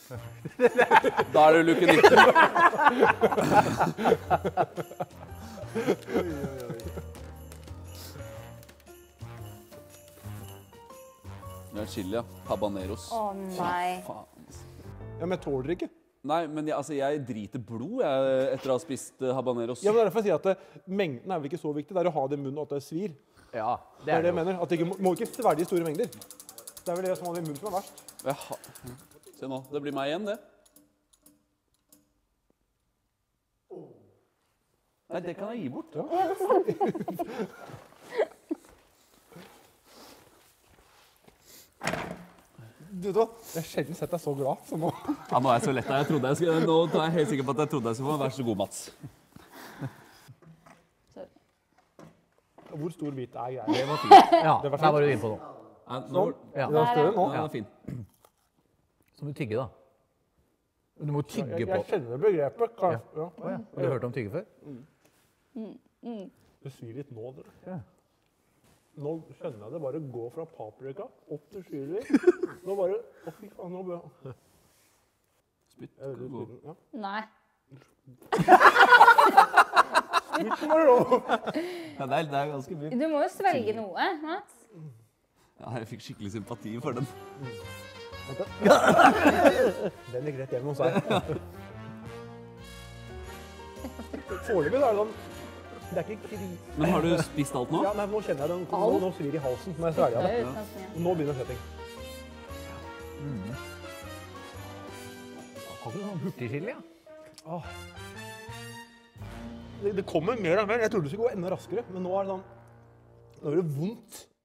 Da er det luke 19. Det er chili, ja. Habaneros. Nei. Faen. Ja, men jeg tåler ikke. Nei, men jeg driter blod etter å ha spist habaneros. Ja, men det er derfor jeg sier at mengden er vel ikke så viktig. Det er å ha det i munnen og at det svir. Ja, Det er det jeg mener. At det ikke, må ikke svelge i store mengder. Det er vel det som har det i munnen som er verst. Se nå, det blir meg igjen, det. Nei, det kan jeg gi bort. Ja. Du vet hva? Jeg har sjelden sett deg så glad som nå. Ja, nå er jeg så lett. Nå er jeg helt sikker på at jeg trodde jeg skulle få. Vær så god, Mats. Hvor stor bit er grei? Det var fint. Ja, der var du inne på noe. Nå, Ja. Det er større nå. den var fin. Så må du tygge, da. Du må tygge på. Jeg kjenner begrepet. Ja. Har du hørt om tygge før? Det svir litt nå, dere. Ja. Nå skjønner jeg det bare gå fra paprika opp til chili. Nå bare... Å, fy faen, nå bør jeg... Spytt. Jeg er veldig sliten, ja. Nei. Spytt må du lov. Ja, det er ganske mye. Du må jo svelge noe, Mats. Ja, jeg fikk skikkelig sympati for den. Den gikk rett hjem hos deg. Foreløpig er det sånn... Det er ikke kris. Men har du spist alt nå? Ja, nei, nå kjenner jeg den. Nå svir i halsen når jeg svelger det. Nå begynner svetting. Har du sånn hurtigchili, ja? Det kommer mer og mer. Jeg trodde det skulle gå enda raskere, men nå er det sånn... Nå er det vondt.